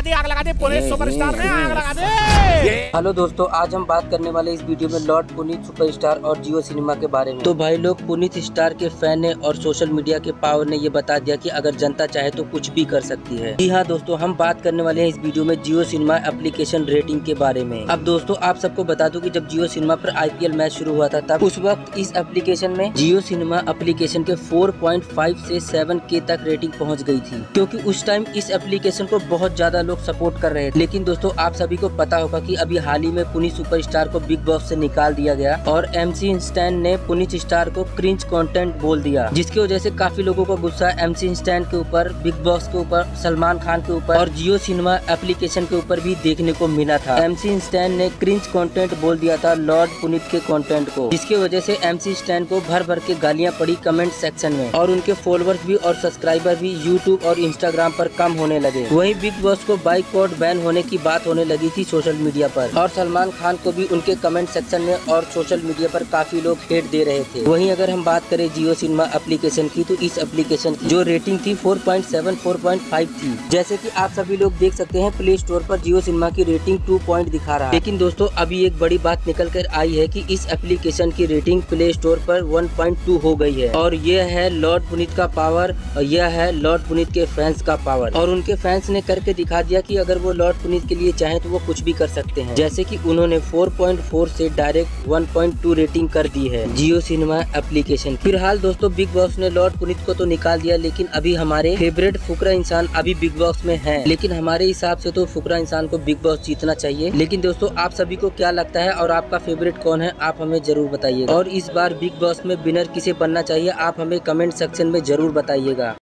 आग लगा दे, पुनीत सुपरस्टार ने आग लगा दे। हेलो दोस्तों, आज हम बात करने वाले इस वीडियो में लॉर्ड पुनीत सुपरस्टार और जियो सिनेमा के बारे में। तो भाई लोग, पुनीत स्टार के फैन ने और सोशल मीडिया के पावर ने ये बता दिया कि अगर जनता चाहे तो कुछ भी कर सकती है। जी हाँ दोस्तों, हम बात करने वाले हैं इस वीडियो में जियो सिनेमा एप्लीकेशन रेटिंग के बारे में। अब दोस्तों, आप सबको बता दूं कि जब जियो सिनेमा पर IPL मैच शुरू हुआ था, तब उस वक्त इस एप्लीकेशन में जियो सिनेमा एप्लीकेशन के 4.5 से 7K तक रेटिंग पहुँच गयी थी, क्योंकि उस टाइम इस एप्लीकेशन को बहुत ज्यादा लोग सपोर्ट कर रहे थे। लेकिन दोस्तों, आप सभी को पता होगा कि अभी हाल ही में पुनीत सुपरस्टार को बिग बॉस से निकाल दिया गया और MC इंस्टैंट ने पुनीत स्टार को क्रिंज कंटेंट बोल दिया, जिसकी वजह से काफी लोगों को गुस्सा MC इंस्टैंट के ऊपर, बिग बॉस के ऊपर, सलमान खान के ऊपर और जियो सिनेमा एप्लीकेशन के ऊपर भी देखने को मिला था। MC इंस्टैंट ने क्रिंज कंटेंट बोल दिया था लॉर्ड पुनीत के कंटेंट को, जिसकी वजह से MC इंस्टैंट को भर भर के गालियां पड़ी कमेंट सेक्शन में और उनके फॉलोअर्स भी और सब्सक्राइबर भी यूट्यूब और इंस्टाग्राम पर कम होने लगे। वहीं बिग बॉस को बाइकआउट बैन होने की बात होने लगी थी सोशल मीडिया पर और सलमान खान को भी उनके कमेंट सेक्शन में और सोशल मीडिया पर काफी लोग हेट दे रहे थे। वहीं अगर हम बात करें जियो सिनेमा एप्लीकेशन की, तो इस एप्लीकेशन की जो रेटिंग थी 4.7 4.5 थी। जैसे कि आप सभी लोग देख सकते हैं, प्ले स्टोर पर जियो सिनेमा की रेटिंग 2 पॉइंट दिखा रहा है। लेकिन दोस्तों, अभी एक बड़ी बात निकल कर आई है कि इस एप्लीकेशन की रेटिंग प्ले स्टोर पर 1.2 हो गई है और यह है लॉर्ड पुनीत का पावर, यह है लॉर्ड पुनीत के फैंस का पावर। और उनके फैंस ने करके दिखा दिया कि अगर वो लॉर्ड पुनीत के लिए चाहे तो वो कुछ भी कर सकते हैं। जैसे कि उन्होंने 4.4 से डायरेक्ट 1.2 रेटिंग कर दी है जियो सिनेमा एप्लीकेशन। फिलहाल दोस्तों, बिग बॉस ने लॉर्ड पुनीत को तो निकाल दिया, लेकिन अभी हमारे फेवरेट फुकरा इंसान अभी बिग बॉस में है। लेकिन हमारे हिसाब से तो फुकरा इंसान को बिग बॉस जीतना चाहिए। लेकिन दोस्तों, आप सभी को क्या लगता है और आपका फेवरेट कौन है, आप हमें जरूर बताइएगा। और इस बार बिग बॉस में विनर किसे बनना चाहिए, आप हमें कमेंट सेक्शन में जरूर बताइएगा।